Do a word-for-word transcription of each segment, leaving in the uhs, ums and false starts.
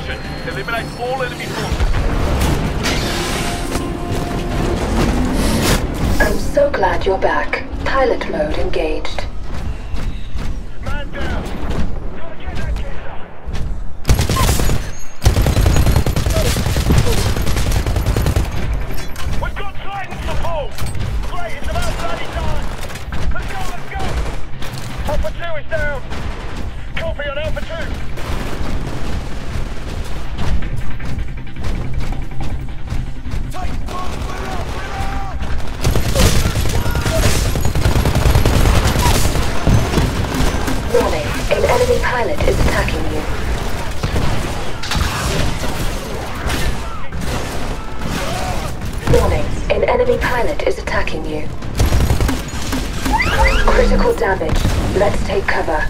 position. Eliminate all enemy forces. I'm so glad you're back. Pilot mode engaged. Man down! Gotta get that geezer! We've got Titan support! Great, it's about bloody time! Let's go, let's go! Alpha two is down! Copy on Alpha two! Warning, an enemy pilot is attacking you. Warning, an enemy pilot is attacking you. Critical damage. Let's take cover.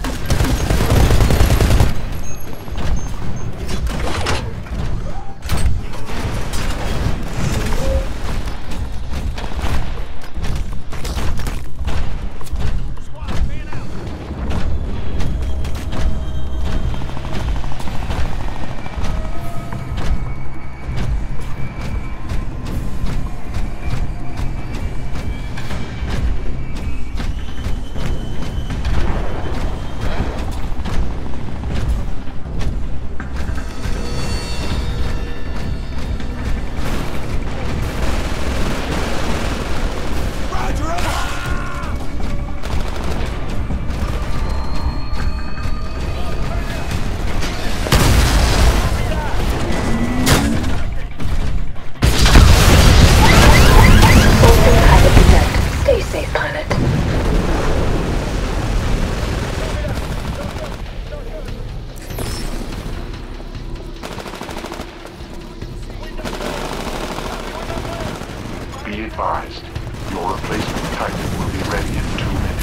Be advised, your replacement Titan will be ready in two minutes.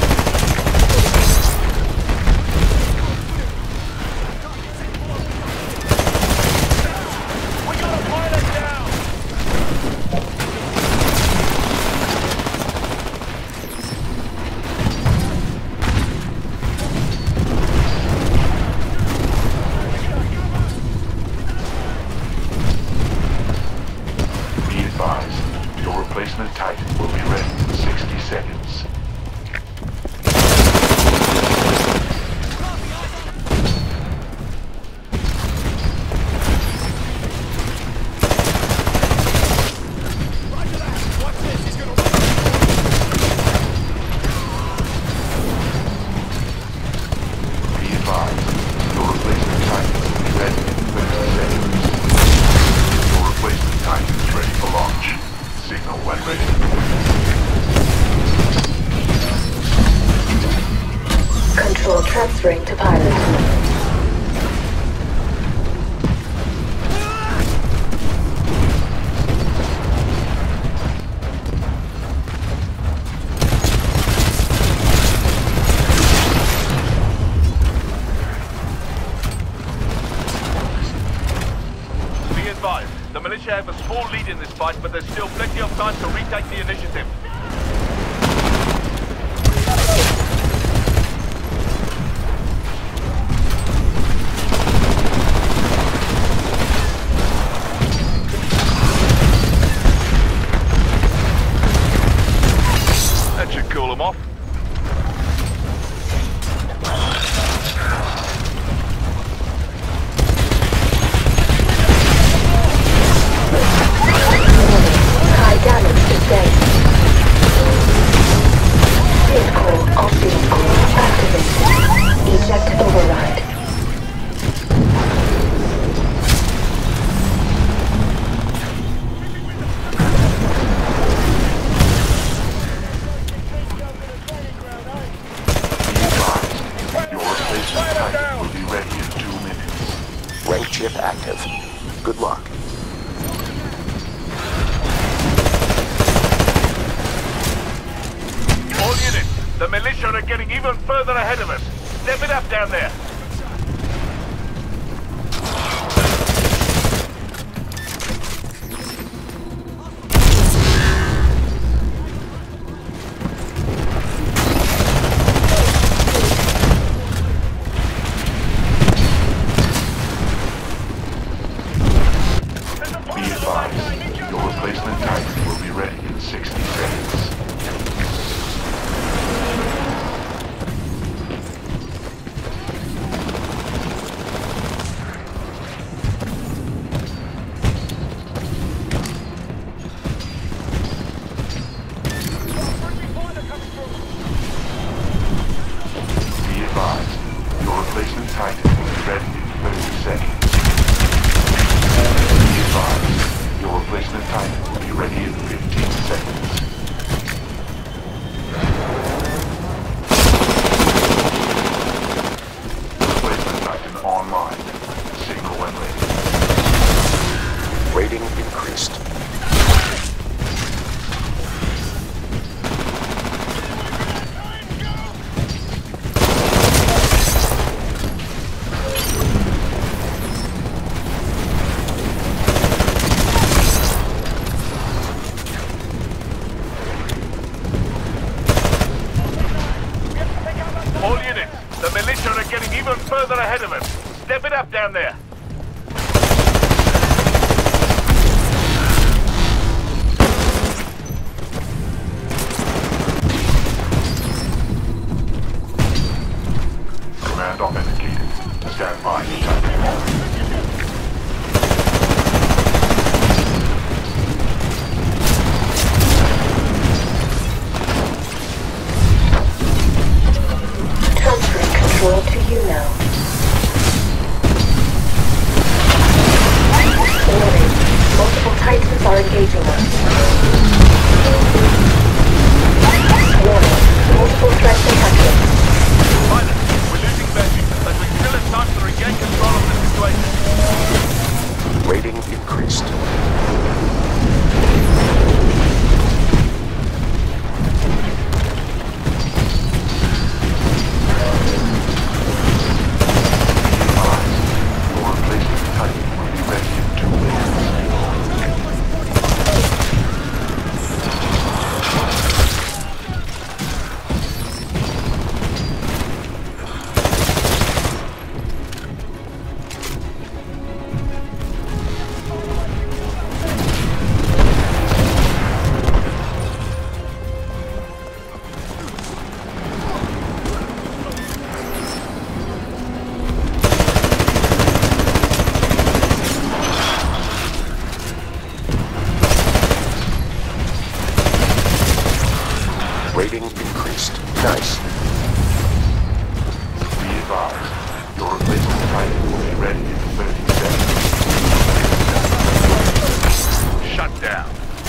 We got a pilot down! Be advised, your replacement Titan will be ready in sixty seconds. Be advised, your replacement Titan will be ready in twenty seconds. Your replacement Titan is ready for launch. Signal when ready. Control transferring to pilot. Be advised, the militia have a small lead in this fight, but there's still plenty of time to retake the initiative. That should cool them off. High damage sustained. Field core off field core activated. Eject override. Be advised, your replacement Titan will be ready in two minutes. Rank chip active. Good luck. All units, the militia are getting even further ahead of us. Step it up down there. Rating increased. Your replacement Titan will be ready in two minutes. Rating increased. Nice. Be advised, your replacement Titan will be ready in thirty seconds. Shut down.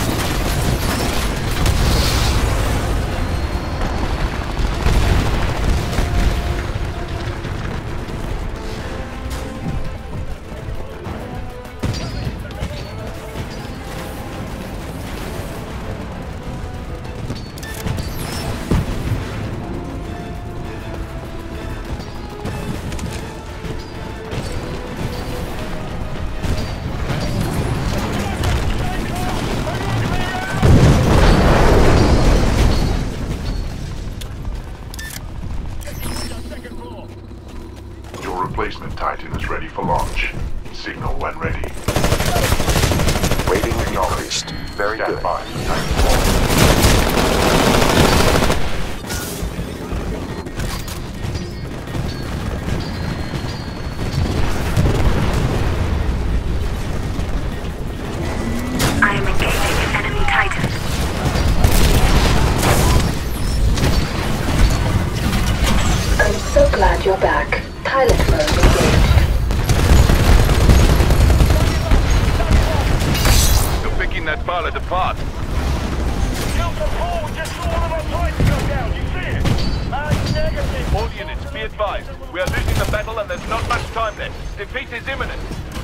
Your replacement Titan is ready for launch. Signal when ready. Rating increased. Very Stand good. by for Titan launch. I am engaging an enemy Titan. I'm so glad you're back. Pilot mode engaged. You're picking that pilot apart. Delta four, we just saw one of our Titans go down. You see it? Uh, negative. All units, be advised. We are losing the battle and there's not much time left. Defeat is imminent.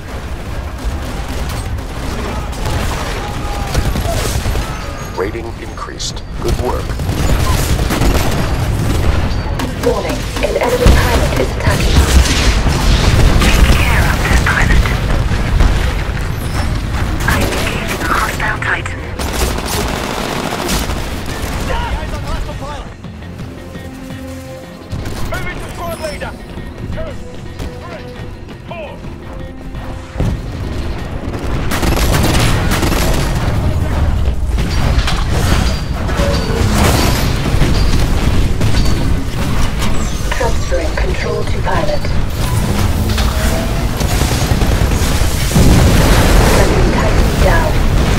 Rating increased. Good work. Warning, an enemy pilot is attacking us. Take care of this pilot. I am engaging a hostile Titan. Moving to squad leader. Two, three, four. Transferring control to pilot. Enemy Titan down.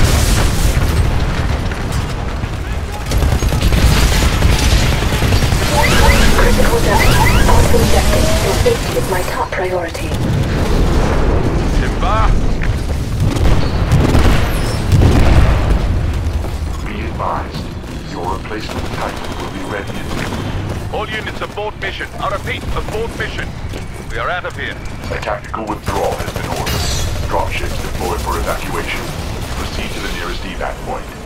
Critical down. Auto injecting. Your safety is my top priority. Simba. Be advised, your replacement Titan will be ready in All units abort mission. I repeat, abort mission. We are out of here. A tactical withdrawal has been ordered. Dropships deployed for evacuation. Proceed to the nearest evac point.